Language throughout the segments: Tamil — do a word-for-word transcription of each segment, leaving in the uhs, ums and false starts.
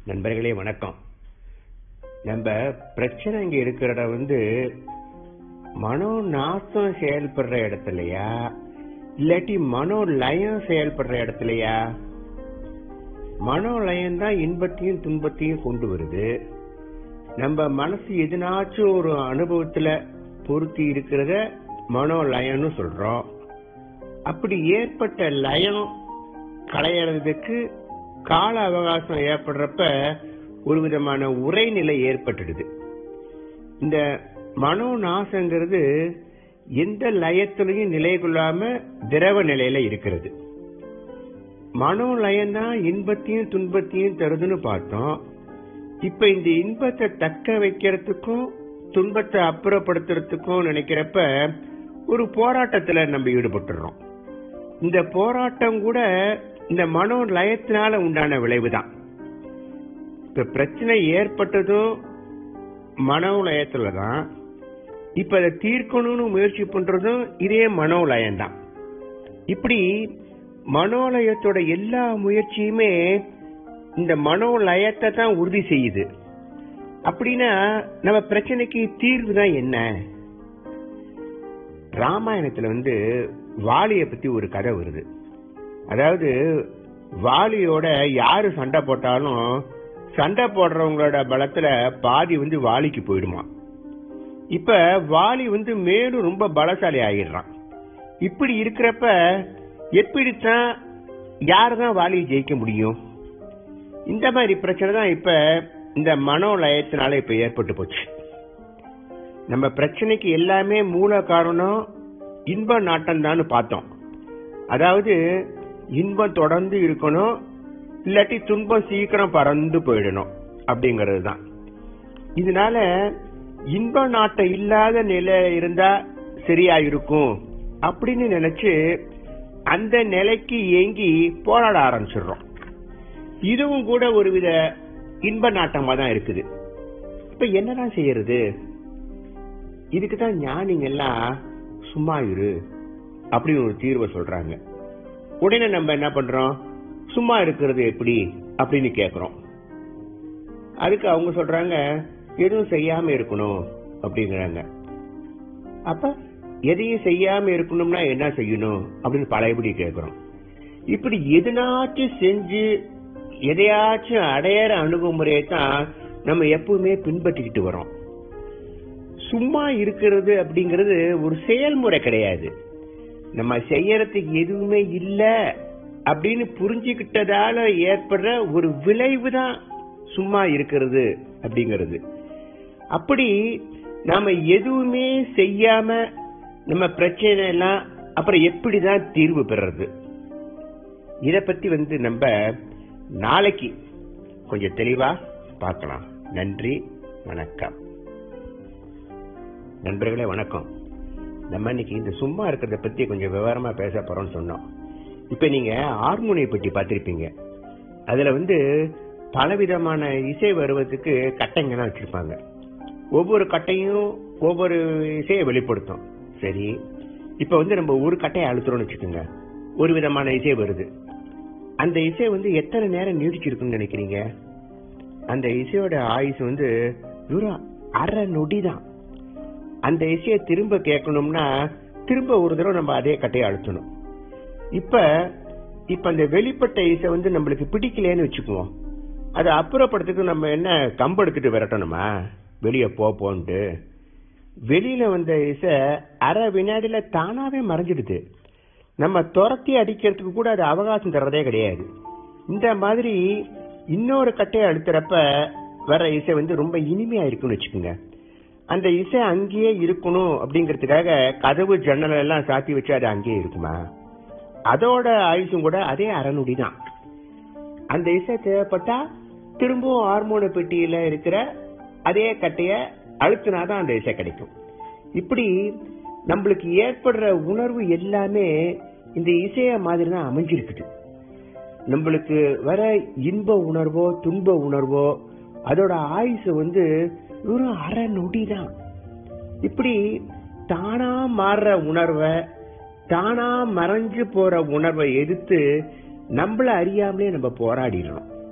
நண்பர்களே வணக்கம். நம்ம பிரச்சனை இங்க இருக்கிற இடம் வந்து மனோ நாசம் செயல்படுற இடத்துலயா இல்லாட்டி மனோ லயம் செயல்படுற இடத்துலயா? மனோ லயம் தான் இன்பத்தையும் துன்பத்தையும் கொண்டு வருது. நம்ம மனசு எதுனாச்சும் ஒரு அனுபவத்துல பொருத்தி இருக்கிறத மனோ லயம்னு சொல்றோம். அப்படி ஏற்பட்ட லயம் களையறதுக்கு கால அவகாசம் ஏற்படுறப்ப ஒரு விதமான உரைநிலை ஏற்பட்டுடுது. இந்த மனோ நாசங்கிறது எந்த லயத்திலையும் நிலை கொள்ளாம திரவ நிலையில இருக்கிறது. மனோ லயம் தான் இன்பத்தையும் துன்பத்தையும் தருதுன்னு பார்த்தோம். இப்ப இந்த இன்பத்தை தக்க வைக்கிறதுக்கும் துன்பத்தை அப்புறப்படுத்துறதுக்கும் நினைக்கிறப்ப ஒரு போராட்டத்துல நம்ம ஈடுபட்டுறோம். இந்த போராட்டம் கூட இந்த மனோ லயத்தினால உண்டான விளைவுதான். இப்ப பிரச்சனை ஏற்பட்டதும் மனோ லயத்துலதான். இப்ப அதை தீர்க்கணும்னு முயற்சி பண்றதும் இதே மனோ லயம்தான். இப்படி மனோலயத்தோட எல்லா முயற்சியுமே இந்த மனோ லயத்தை தான் உறுதி செய்யுது. அப்படின்னா நம்ம பிரச்சனைக்கு தீர்வு தான் என்ன? ராமாயணத்துல வந்து வாலிய பத்தி ஒரு கதை வருது. அதாவது வாலியோட யாரு சண்டை போட்டாலும் சண்டை போடுறவங்களோட பலத்துல பாதி வந்து வாலிக்கு போயிடுமா. இப்ப வாலி வந்து மேலும் ரொம்ப பலசாலி ஆகிடுறான். இப்படி இருக்கிறப்ப எப்படித்தான் யாருதான் வாலியை ஜெயிக்க முடியும்? இந்த மாதிரி பிரச்சனை தான் இப்ப இந்த மனோ லயத்தினால இப்ப ஏற்பட்டு போச்சு. நம்ம பிரச்சனைக்கு எல்லாமே மூல காரணம் இன்ப நாட்டம் தான் பார்த்தோம். அதாவது இன்பம் தொடர்ந்து இருக்கணும், இல்லாட்டி துன்பம் சீக்கிரம் பறந்து போயிடணும் அப்படிங்கிறது தான். இதனால இன்ப நாட்டம் இல்லாத நிலை இருந்தா சரியா இருக்கும் அப்படின்னு நினைச்சு அந்த நிலைக்கு ஏங்கி போராட ஆரம்பிச்சிடுறோம். இதுவும் கூட ஒருவித இன்ப நாட்டமா தான் இருக்குது. இப்ப என்னதான் செய்யறது? இதுக்குதான் ஞானிங்க எல்லாம் சும்மா இரு அப்படின்னு ஒரு தீர்வை சொல்றாங்க. உடனே நம்ம என்ன பண்றோம்? சும்மா இருக்கிறது எப்படி அப்படின்னு கேக்குறோம். அதுக்கு அவங்க சொல்றாங்க எதுவும் செய்யாம இருக்கணும் அப்படிங்கிறாங்க. அப்ப எதையும் செய்யாம இருக்கணும்னா என்ன செய்யணும் அப்படின்னு பழையபடி கேக்குறோம். இப்படி எதுனாச்சும் செஞ்சு எதையாச்சும் அடையிற அணுகுமுறையை தான் நம்ம எப்பவுமே பின்பற்றிக்கிட்டு வரோம். சும்மா இருக்கிறது அப்படிங்கிறது ஒரு செயல்முறை கிடையாது. நம்ம செய்யறதுக்கு எதுவுமே இல்ல அப்படின்னு புரிஞ்சுக்கிட்டதால ஏற்படுற ஒரு விளைவு தான் சும்மா இருக்கிறது அப்படிங்கிறது. அப்படி நாம எதுவுமே செய்யாம நம்ம பிரச்சனை எல்லாம் அப்புறம் எப்படிதான் தீர்வு பெறது? இத பத்தி வந்து நம்ம நாளைக்கு கொஞ்சம் தெளிவா பார்க்கலாம். நன்றி, வணக்கம். நண்பர்களே வணக்கம். நம்ம இன்னைக்கு இந்த சும்மா இருக்கிறத பத்தி கொஞ்சம் விவரமா பேச போறோம்னு சொன்னோம். இப்ப நீங்க ஹார்மோனிய பற்றி பார்த்திருப்பீங்க. அதுல வந்து பலவிதமான இசை வருவதற்கு கட்டைங்கெல்லாம் வச்சிருப்பாங்க. ஒவ்வொரு கட்டையும் ஒவ்வொரு இசையை வெளிப்படுத்தும். சரி, இப்ப வந்து நம்ம ஒரு கட்டையை அழுத்துறோம்னு வச்சுக்கோங்க, ஒரு விதமான இசை வருது. அந்த இசை வந்து எத்தனை நேரம் நீடிச்சிருக்குன்னு நினைக்கிறீங்க? அந்த இசையோட ஆயுசு வந்து வெறும் அரை நொடிதான். அந்த இசையை திரும்ப கேட்கணும்னா திரும்ப ஒரு தடவை நம்ம அதே கட்டையை அழுத்தணும். இப்ப இப்ப அந்த வெளிப்பட்ட இசை வந்து நம்மளுக்கு பிடிக்கலன்னு வச்சுக்குவோம். அதை அப்புறப்படுத்துக்கு நம்ம என்ன கம்பு எடுத்துட்டு விரட்டணுமா? வெளியே போன்ட்டு வெளியில வந்த இசை அரை வினாடியில தானாவே மறைஞ்சிடுது. நம்ம துரத்தி அடிக்கிறதுக்கு கூட அது அவகாசம் தர்றதே கிடையாது. இந்த மாதிரி இன்னொரு கட்டையை அழுத்துறப்ப வர இசை வந்து ரொம்ப இனிமையா இருக்குன்னு வச்சுக்கோங்க. அந்த இசை அங்கேயே இருக்கணும் அப்படிங்கறதுக்காக கதவு ஜன்னல் எல்லாம் சாத்தி வச்சு அது அங்கேயே இருக்குமா? அதோட ஆயுசும் கூட அதே அரைநொடி தான். அந்த இசை தேவைப்பட்டா திரும்பவும் ஹார்மோன பெட்டியில இருக்கிற அதே கட்டைய அழுத்தினாதான் அந்த இசை கிடைக்கும். இப்படி நம்மளுக்கு ஏற்படுற உணர்வு எல்லாமே இந்த இசைய மாதிரி தான் அமைஞ்சிருக்குது. நம்மளுக்கு வர இன்ப உணர்வோ துன்ப உணர்வோ அதோட ஆயுசு வந்து ஒரு அரை நொடி தான். இப்படி தானா மாறுற உணர்வை, தானா மறைஞ்சு போற உணர்வை எதிர்த்து நம்மள அறியாமலே நம்ம போராடிடணும்.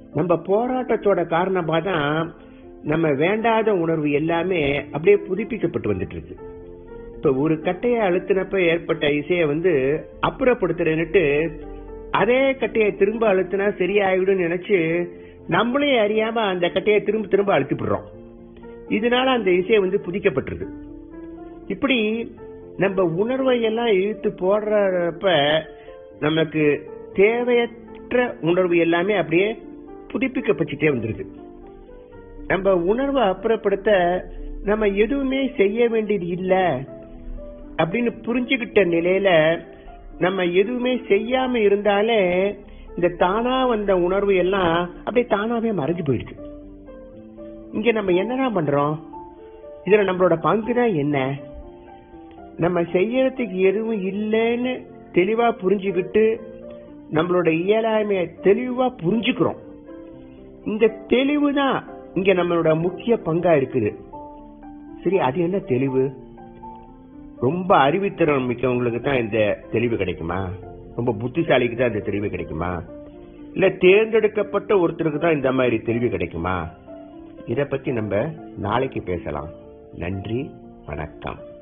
நம்ம போராட்டத்தோட காரணமா தான் நம்ம வேண்டாத உணர்வு எல்லாமே அப்படியே புதுப்பிக்கப்பட்டு வந்துட்டு இருக்கு. இப்ப ஒரு கட்டையை அழுத்தினப்ப ஏற்பட்ட இசையை வந்து அப்புறப்படுத்துறேன்னுட்டு அதே கட்டையை திரும்ப அழுத்தினா சரியாயிடும் நினைச்சு நம்மளே அறியாம அந்த கட்டையை திரும்ப திரும்ப அழுத்திப்படுறோம். இதனால அந்த இசையை வந்து புதிக்கப்பட்டிருக்கு. இப்படி நம்ம உணர்வை எல்லாம் இழுத்து போடுறப்ப நமக்கு தேவையற்ற உணர்வு எல்லாமே அப்படியே புதுப்பிக்கப்பட்டுட்டே வந்துருக்கு. நம்ம உணர்வை அப்புறப்படுத்த நம்ம எதுவுமே செய்ய வேண்டியது இல்லை அப்படின்னு புரிஞ்சுக்கிட்ட நிலையில நம்ம எதுவுமே செய்யாம இருந்தாலே இந்த தானா வந்த உணர்வு எல்லாம் அப்படியே தானாவே மறைஞ்சு போயிடுது. இங்க நம்ம என்னதான் பண்றோம்? இதுல நம்மளோட பங்குதான் என்ன? நம்ம செய்யறதுக்கு எதுவும் இல்லைன்னு தெளிவா புரிஞ்சுக்கிட்டு நம்மளோட இயலாமைய தெளிவா புரிஞ்சுக்கிறோம். இந்த தெளிவு தான் இங்க நம்மளோட முக்கிய பங்கா இருக்குது. சரி, அது என்ன தெளிவு? ரொம்ப அறிவுத்திறன் மிக்கவங்களுக்கு தான் இந்த தெளிவு கிடைக்குமா? ரொம்ப புத்திசாலிக்கு தான் இந்த தெளிவு கிடைக்குமா? இல்ல தேர்ந்தெடுக்கப்பட்ட ஒருத்தருக்கு தான் இந்த மாதிரி தெளிவு கிடைக்குமா? இத பத்தி நம்ம நாளைக்கு பேசலாம். நன்றி, வணக்கம்.